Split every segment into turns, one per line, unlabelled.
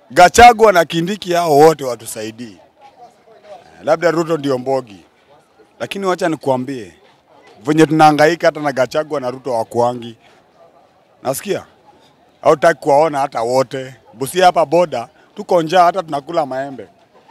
Gachagua na Kindiki hao wote watusaidii. Labda Ruto ndio mbogi. Lakini wacha nikuambie, venye tunahangaika hata na Gachagua na Ruto wakuangi. Nasikia? Hautaki kuwaona hata wote. Busia hapa boda, tuko njaa hata tunakula maembe.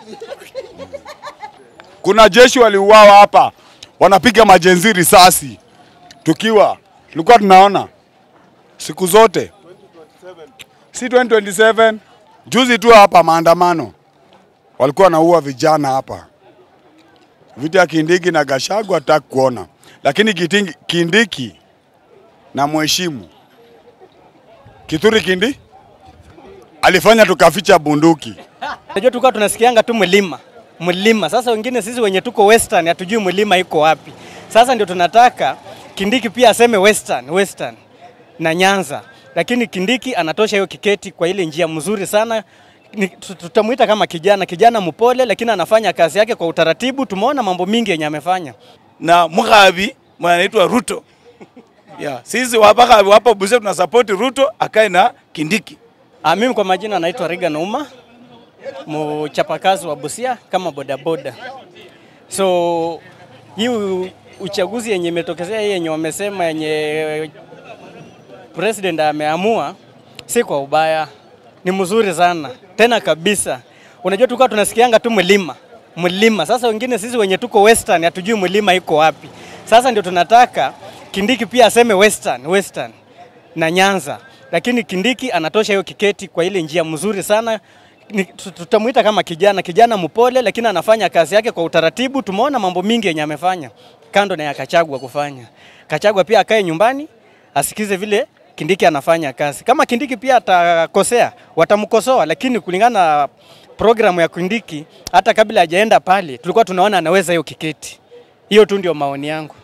Kuna jeshi waliuawa hapa, wanapiga majenzi risasi. Tulikuwa tunaona siku zote. Si 2027, juzi tu hapa maandamano. Walikuwa wanaua vijana hapa. Vita ya Kindiki na Gachagua hataki kuona. Lakini Kindiki na mheshimu. Kituri Kindiki alifanya tukaficha bunduki.
Unajua tulikuwa tunasikianga tu mlima. Sasa wengine sisi wenye tuko western hatujui mlima iko wapi. Sasa ndio tunataka Kindiki pia aseme western na Nyanza. Lakini Kindiki anatosha hiyo kiketi kwa ile njia mzuri sana. Tutamuita kama kijana mpole, lakini anafanya kazi yake kwa utaratibu. Tumeona mambo mingi yenye amefanya.
Na Mugabi anaitwa Ruto. Sisi hapa Busia tuna support Ruto akae na Kindiki.
Mimi kwa majina naitwa Regan Uma, mchapakazi wa Busia kama bodaboda. So hii uchaguzi yenye imetokezea yenye wamesema yenye president ameamua si kwa ubaya, ni mzuri sana tena kabisa. Unajua tulikuwa tunasikianga tu mlima. Sasa wengine sisi wenye tuko western hatujui mlima iko wapi. Sasa ndio tunataka Kindiki pia aseme western na Nyanza. Lakini Kindiki anatosha hiyo kiketi kwa ile njia mzuri sana. Tutamuita kama kijana mpole, lakini anafanya kazi yake kwa utaratibu. Tumeona mambo mingi yenye amefanya kando na ya Gachagua kufanya. Gachagua pia akae nyumbani asikize vile Kindiki anafanya kazi. Kama Kindiki pia atakosea, watamkosoa, lakini kulingana na programu ya Kindiki hata kabla hajaenda pale tulikuwa tunaona anaweza hiyo kiketi. Hiyo tu ndio maoni yangu.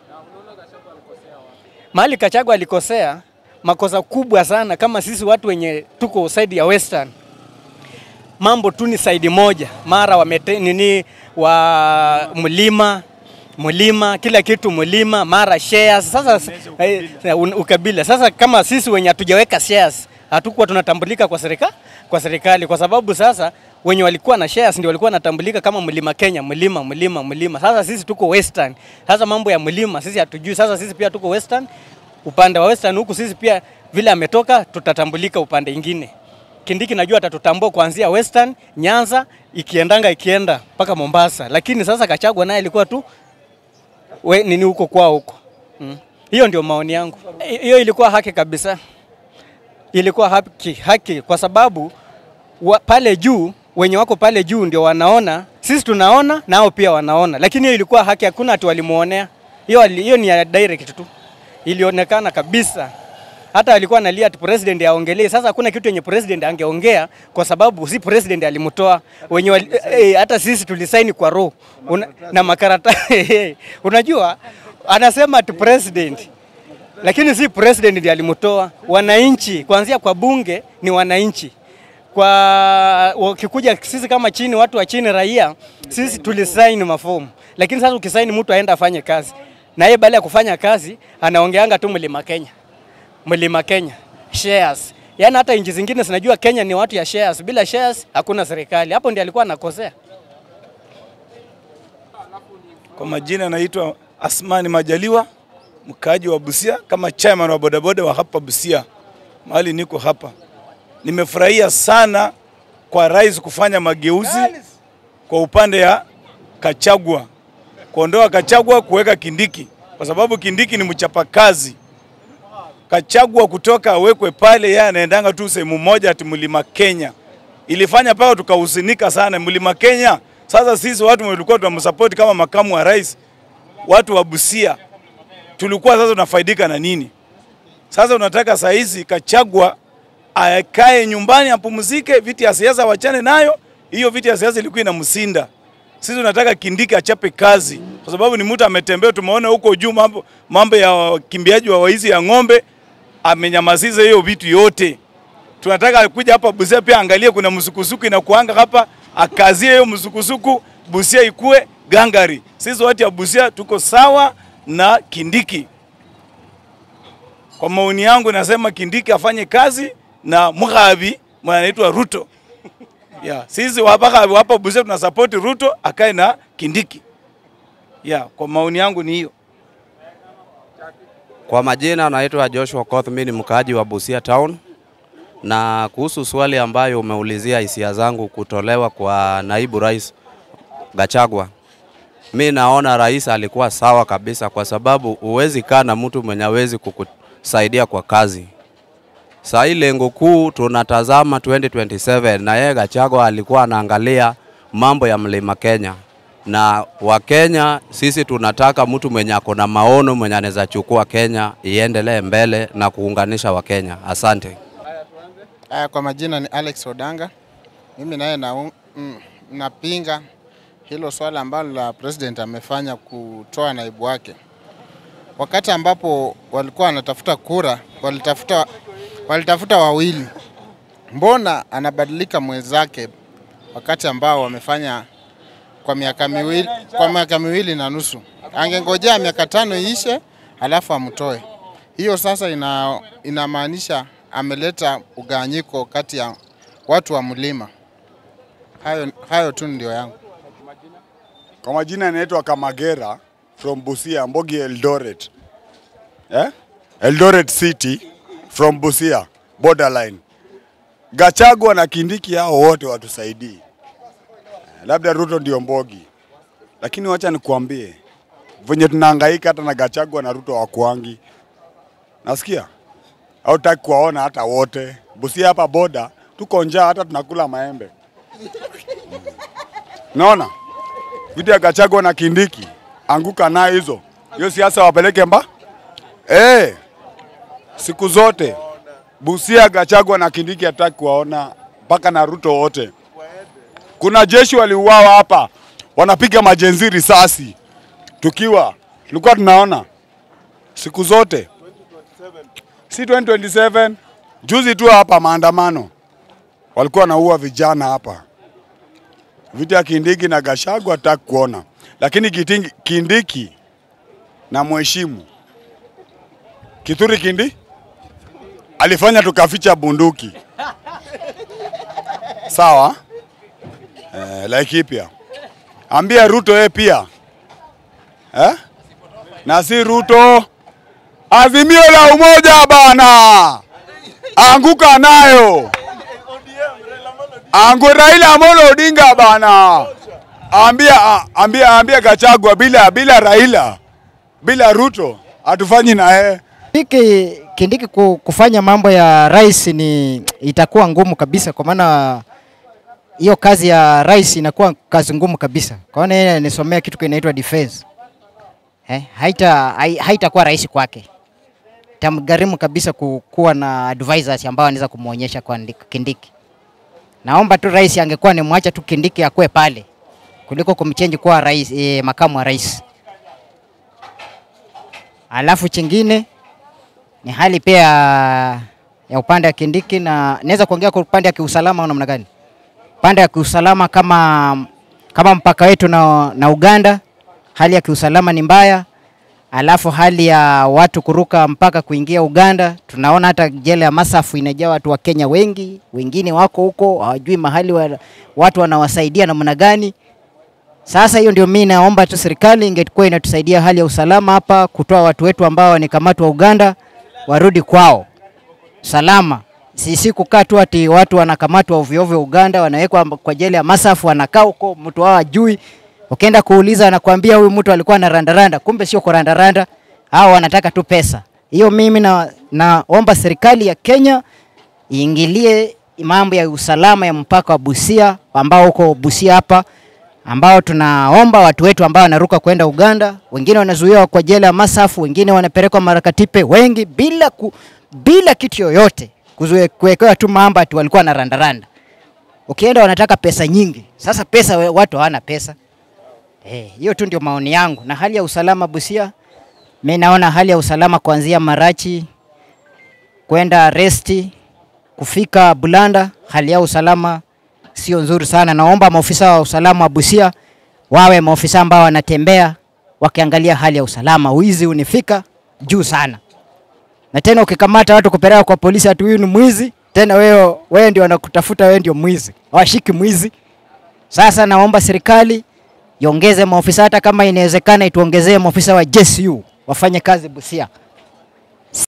Mahali Gachagua alikosea makosa kubwa sana kama sisi watu wenye tuko side ya western. Mambo tu ni side moja. Mara wa mlima, kila kitu mlima, mara shares. Sasa ukabila. Sasa kama sisi wenye hatujaweka shares, hatukuwa tunatambulika kwa serikali kwa sababu sasa wenye walikuwa na shares ndio walikuwa wanatambulika kama Mlima Kenya, mlima. Sasa sisi tuko western. Sasa mambo ya mlima sisi hatujui. Sasa sisi pia tuko western. Upande wa western huku sisi pia vile ametoka tutatambulika upande mwingine. Kindiki najua atatutambua kuanzia western, Nyanza, ikienda mpaka Mombasa. Lakini sasa Gachagua naye alikuwa tu nini huko kwao huko. Hiyo ndio maoni yangu. Hiyo ilikuwa haki kabisa. Ilikuwa haki kwa sababu pale juu wenye wako pale juu ndio wanaona, sisi tunaona nao pia wanaona. Lakini hiyo ilikuwa haki, hakuna ati walimuonea. Hiyo ni ya direct tu. Ilionekana kabisa. Hata alikuwa analia ati president aongelee. Sasa hakuna kitu yenye president angeongea kwa sababu si president alimtoa. Hata sisi tulisaini kwa roho na makaratasi. Unajua anasema ati president, lakini si president ndiye alimtoa. Wananchi kuanzia kwa bunge ni wananchi. Kwa wakikuja sisi kama chini, watu wa chini, raia, sisi tulisaini mafomu. Lakini sasa ukisaini mtu aenda afanye kazi, na yeye baada ya kufanya kazi anaongeanga tu Mlima Kenya shares. Yaani hata nchi zingine zinajua Kenya ni watu ya shares. Bila shares hakuna serikali. Hapo ndiye alikuwa anakosea.
Kwa majina naitwa Asmani Majaliwa, mkaaji wa Busia kama chairman wa bodaboda wa hapa Busia. Mahali niko hapa. Nimefurahia sana kwa rais kufanya mageuzi kwa upande ya Gachagua. Kuondoa Gachagua kuweka Kindiki kwa sababu Kindiki ni mchapakazi. Gachagua kutoka awekwe pale, yeye anaendanga tu sehemu moja ati Mlima Kenya. Ilifanya pao tukahusinika sana Mlima Kenya. Sasa sisi watu tulikuwa tunamsupport kama makamu wa rais, watu wa Busia tulikuwa sasa tunafaidika na nini? Sasa unataka saa hizi Gachagua akae nyumbani apumzike, viti ya siasa wachane nayo. Hiyo viti ya siasa ilikuwa inamsinda. Sisi tunataka Kindiki achape kazi kwa sababu ni mtu ametembea. Tumeona huko juu mambo ya kimbiaji wa waizi ya ng'ombe, amenyamaziza hiyo vitu yote. Tunataka kuja hapa Busia pia angalie kuna msukusuku inakuanga hapa, akazie hiyo msukusuku, Busia ikue gangari. Sisi watu ya Busia tuko sawa na Kindiki. Kwa maoni yangu nasema Kindiki afanye kazi na Mugabi anaitwa Ruto. Yeah, sisi hapa Busia tuna support Ruto akae na Kindiki. Yeah, kwa maoni yangu ni hiyo.
Kwa majina naitwa Joshua Koth, mimi ni mkaaji wa Busia town. Na kuhusu swali ambayo umeulizia hisia zangu kutolewa kwa naibu rais Gachagua, mimi naona rais alikuwa sawa kabisa, kwa sababu huwezi kaa na mtu mwenye hawezi kukusaidia kwa kazi. Saa hii lengo kuu tunatazama 2027, na yeye Gachagua alikuwa anaangalia mambo ya Mlima Kenya. Na wa Kenya sisi tunataka mtu mwenye ako na maono, mwenye anaweza chukua Kenya iendelee mbele na kuunganisha wa Kenya. Asante.
Kwa majina ni Alex Odanga. Mimi naye napinga hilo swala ambalo la president amefanya kutoa naibu wake. Wakati ambapo walikuwa wanatafuta kura, walitafuta wawili. Mbona anabadilika mwenzake wakati ambao wamefanya kwa miaka miwili na nusu? Angengojea miaka 5 iishe alafu amtoe. Hiyo sasa inamaanisha ameleta ugawanyiko kati ya watu wa mlima. Hayo tu ndio yangu.
Kwa majina inaitwa Kamagera from Busia, Mbogi Eldoret. Eldoret City from Busia, borderline. Gachagua na Kindiki hao wote watusaidii. Labda Ruto ndio Mbogi. Lakini wacha nikuambie, venye tunahangaika hata na Gachagua na Ruto wakuangi. Nasikia? Hautaki kuwaona hata wote. Busia hapa boda, tuko njaa hata tunakula maembe. Naona? Vitu ya Gachagua na Kindiki, anguka na hizo. Hiyo siasa wapeleke mba? Siku zote Busia Gachagua na Kindiki hataki kuwaona, mpaka na Ruto wote. Kuna jeshi waliuawa hapa, wanapiga majenzi risasi. Tulikuwa tunaona siku zote. Si 2027, juzi tu hapa maandamano walikuwa wanaua vijana hapa. Vitu ya Kindiki na Gachagua hataki kuona. Lakini Kindiki na mheshimu. Kituri Kindiki alifanya tukaficha bunduki. Sawa? Like pia. Ambia Ruto yeye pia. Na si Ruto. Azimio la umoja bana. Anguka nayo. Raila Amolo Odinga bana. Ambia Gachagua bila Raila, bila Ruto hatufanyi na yeye.
Kindiki kufanya mambo ya rais itakuwa ngumu kabisa, kwa maana hiyo kazi ya rais inakuwa kazi ngumu kabisa. Kwa maana yeye anisomea kitu kinaitwa defense. Haitakuwa rahisi kwake. Tamgharimu kabisa kuwa na advisors ambao anaweza kumuonyesha kwa Kindiki. Naomba tu rais angekuwa ni mwacha tu Kindiki akue pale kuliko kumchange kuwa rais, makamu wa rais. Alafu chingine ni hali pia ya upande wa Kindiki, na naweza kuongea kwa upande wa kiusalama au namna gani? Upande wa kiusalama kama mpaka wetu na Uganda, hali ya kiusalama ni mbaya. Alafu hali ya watu kuruka mpaka kuingia Uganda, tunaona hata jela ya Masafu inajaa watu wa Kenya wengi, wengine wako huko hawajui mahali watu wanawasaidia namna gani. Sasa hiyo ndio mimi naomba tu serikali ingekuwa inatusaidia hali ya usalama hapa, kutoa watu wetu ambao wanikamatwa Uganda warudi kwao salama. Sisi kukaa tu ati watu wanakamatwa ovyo ovyo Uganda, wanawekwa kwa jela ya Masafu, wanakaa huko, mtu wao hajui. Ukienda kuuliza anakuambia huyu mtu alikuwa na randa, kumbe sio kwa randa, hao wanataka tu pesa. Hiyo mimi naomba serikali ya Kenya iingilie mambo ya usalama ya mpaka wa Busia, ambao huko Busia hapa, ambao tunaomba watu wetu ambao wanaruka kwenda Uganda, wengine wanazuiwa kwa jela ya Masafu, wengine wanapelekwa Marakatipe, wengi bila kitu yoyote, kuwekewa tu mambo ati walikuwa na randa. Ukienda wanataka pesa nyingi. Sasa pesa watu hawana pesa. Hiyo tu ndio maoni yangu. Na hali ya usalama Busia, mimi naona hali ya usalama kuanzia Marachi kwenda Resti kufika Bulanda, hali ya usalama sio nzuri sana. Naomba maofisa wa usalama wa Busia wawe maofisa ambao wanatembea wakiangalia hali ya usalama. Wizi unifika juu sana. Na tena ukikamata watu kupeleka kwa polisi ati huyu ni mwizi, tena wewe ndio wanakutafuta, wewe ndio mwizi, hawashiki mwizi. Sasa naomba serikali iongeze maofisa, hata kama inawezekana ituongezee maofisa wa JSU wafanye kazi Busia.